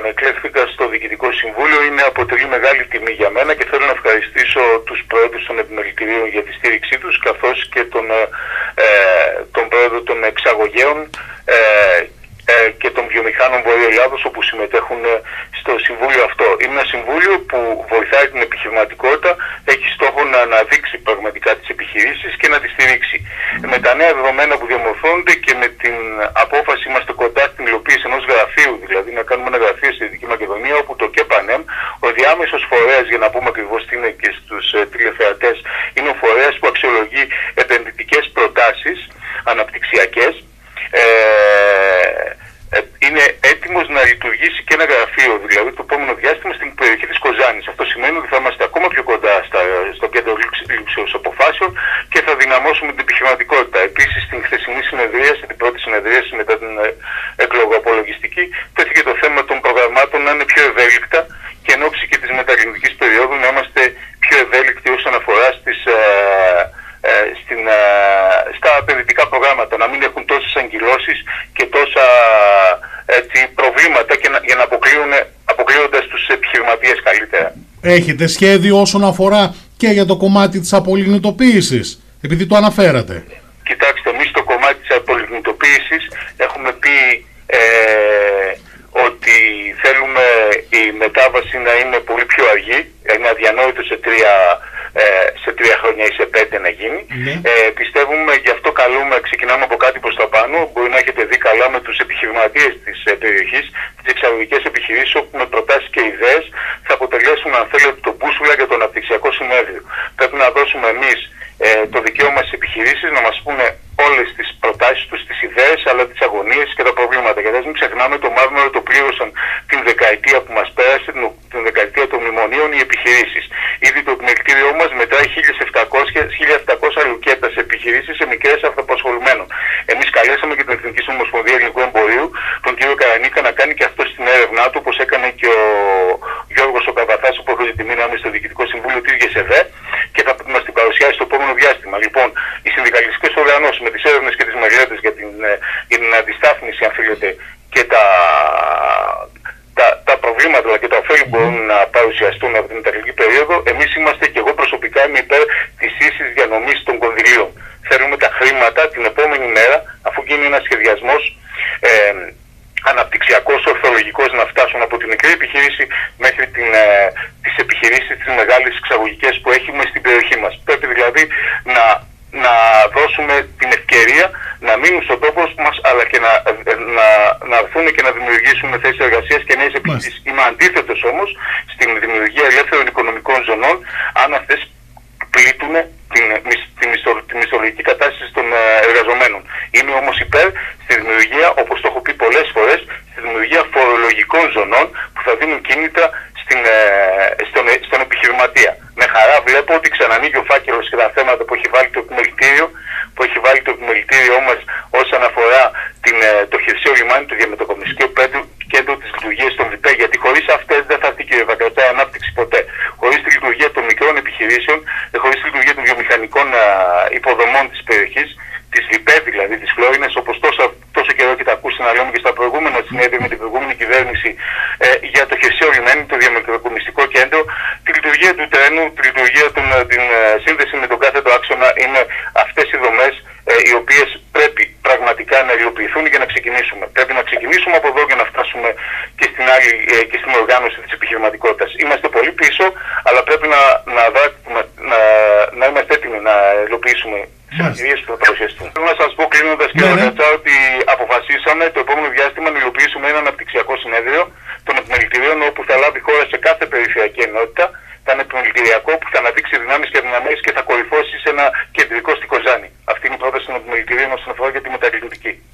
εκλέχθηκα στο Διοικητικό Συμβούλιο. Αποτελεί μεγάλη τιμή για μένα και θέλω να ευχαριστήσω τους πρόεδρους των επιμελητηρίων για τη στήριξή τους, καθώς και τον πρόεδρο των εξαγωγέων και των βιομηχάνων Βορείου Ελλάδος, όπου συμμετέχουν στο συμβούλιο αυτό. Είναι ένα συμβούλιο που βοηθάει την επιχειρηματικότητα, έχει στόχο να αναδείξει πραγματικά τις επιχειρήσεις και να τις στηρίξει. Με τα νέα δεδομένα που διαμορφώνονται και με την απόφαση, είμαστε κοντά στην υλοποίηση ενός γραφείου, δηλαδή να κάνουμε ένα γραφείο στη Δυτική Μακεδονία, όπου το ΚΕΠΑΝΕΜ, ο διάμεσος φορέας, για να πούμε ακριβώς τι είναι και στους τηλεθεατές, είναι ο φορέας που αξιολογεί επενδυτικές προτάσεις αναπτυξιακές. Είναι έτοιμος να λειτουργήσει και ένα γραφείο, δηλαδή το επόμενο διάστημα, στην περιοχή της Κοζάνης. Αυτό σημαίνει ότι θα είμαστε ακόμα πιο κοντά στο κέντρο λήψεως αποφάσεων και θα δυναμώσουμε την επιχειρηματικότητα. Επίσης, στην χθεσινή συνεδρίαση, την πρώτη συνεδρίαση μετά την εκλογοαπολογιστική, τέθηκε το θέμα των προγραμμάτων να είναι πιο ευέλικτα και εν ώψη και της μεταρρυθμιστικής περίοδου να είμαστε πιο ευέλικτοι όσον αφορά στα επενδυτικά προγράμματα, να μην έχουν τόσες αγκυλώσεις και τόσα προβλήματα και για να αποκλείοντας τους επιχειρηματίες καλύτερα. Έχετε σχέδιο όσον αφορά και για το κομμάτι της απολιγνητοποίησης, επειδή το αναφέρατε? Κοιτάξτε, εμείς στο κομμάτι της απολιγνητοποίησης έχουμε πει ότι θέλουμε η μετάβαση να είναι πολύ πιο αργή. Είναι αδιανόητο σε 3 χρόνια ή σε 5 να γίνει. Πιστεύουμε, γι' αυτό ξεκινάμε από κάτι προς τα πάνω. Μπορεί να έχετε δει καλά με τους επιχειρηματίες της περιοχής, τις εξαγωγικές επιχειρήσεις, όπου με προτάσεις και ιδέες θα αποτελέσουν, αν θέλετε, τον μπούσουλα για το αναπτυξιακό συνέδριο. Πρέπει να δώσουμε εμείς το δικαίωμα στις επιχειρήσεις να μας πούνε όλες τις προτάσεις τους, τις ιδέες, αλλά τις αγωνίες και τα προβλήματα. Γιατί μην ξεχνάμε, το μάρμαρο το πλήρωσαν την δεκαετία που μας πέρασε, την δεκαετία των μνημονίων, οι επιχειρήσεις. Ήδη το επιμελητήριό μας μετράει 1.700 λουκέτα σε επιχειρήσεις, σε μικρές αυτοαπασχολουμένων. Εμείς καλέσαμε και την Εθνική Ομοσπονδία Ελληνικού Εμπορίου, τον κύριο Καρανίκα, να κάνει και αυτό στην έρευνά του, όπως έκανε και ο Γιώργος ο Καβαθάς, που έχω την τιμή να είμαι στο Διοικητικό Συμβούλιο της ΓΕΣΕΒΕ, και θα μας την παρουσιάσει στο επόμενο διάστημα. Λοιπόν, οι συνδικαλιστικές οργανώσεις με τις έρευνες και τις μελέτες για την αντιστάθμιση, αν θέλετε, και τα προβλήματα και τα ωφέλη μπορούν να παρουσιαστούν από την μεταρρυθμιστική περίοδο. Εμείς είμαστε, και εγώ προσωπικά είμαι υπέρ της ίσης διανομής των κονδυλίων. Θέλουμε τα χρήματα την επόμενη μέρα, αφού γίνει ένας σχεδιασμός αναπτυξιακός, ορθολογικός, να φτάσουν από την μικρή επιχείρηση μέχρι τις επιχειρήσεις, τις μεγάλες εξαγωγικές που έχουμε στην περιοχή μας. Πρέπει δηλαδή να δώσουμε την ευκαιρία να μείνουν στον τόπο μας, αλλά και να έρθουν και να δημιουργήσουν θέσεις εργασίας και νέες επιχειρήσεις. Είμαι αντίθετος όμως στην δημιουργία ελεύθερων οικονομικών ζωνών, αν αυτές πλήττουν τη μισθολογική κατάσταση των εργαζομένων. Είμαι όμως υπέρ στη δημιουργία, όπως το έχω πει πολλές φορές, στη δημιουργία φορολογικών ζωνών που θα δίνουν κίνητρα στον επιχειρηματία. Με χαρά βλέπω ότι ξανανοίγει ο φάκελος και τα θέματα που έχει βάλει το επιμελητήριό μας όσον αφορά το χερσαίο λιμάνι, το διαμετακομιστικό κέντρο της λειτουργίας των ΒΠΕ, γιατί χωρίς αυτές δεν θα έρθει, κύριε Βακρατά, η ανάπτυξη ποτέ. Χωρίς τη λειτουργία των μικρών επιχειρήσεων, χωρίς τη λειτουργία των βιομηχανικών υποδομών της περιοχής, της ΒΠΕ δηλαδή, της Φλόρινας, όπως τόσο καιρό και τα ακούσει να λέμε και στα προηγούμενα συνέδρια με την προηγούμενη κυβέρνηση για το χερσαίο λιμάνι, το διαμετακομιστικό κέντρο, τη λειτουργία του τρένου, την σύνδεση με τον κάθετο άξονα, είναι αυτές οι δομές οι οποίες πρέπει πραγματικά να υλοποιηθούν για να ξεκινήσουμε. Πρέπει να ξεκινήσουμε από εδώ για να φτάσουμε και στην οργάνωση της επιχειρηματικότητας. Είμαστε πολύ πίσω, αλλά πρέπει να είμαστε έτοιμοι να υλοποιήσουμε τις ευκαιρίες που θα παρουσιαστούν. Θέλω να σας πω, κλείνοντας, κύριε Βακρατά, ότι αποφασίσαμε το επόμενο διάστημα να υλοποιήσουμε ένα αναπτυξιακό συνέδριο των επιμελητηρίων, όπου θα λάβει χώρα σε κάθε περιφερειακή ενότητα. Θα είναι επιμελητηριακό, που θα αναδείξει δυνάμεις και αδυναμίες και θα κορυφώσει σε ένα κεντρικό στη Κοζάνη. Αυτή είναι η πρόταση των επιμελητηρίων όσον αφορά για τη μεταρρυθμιστική.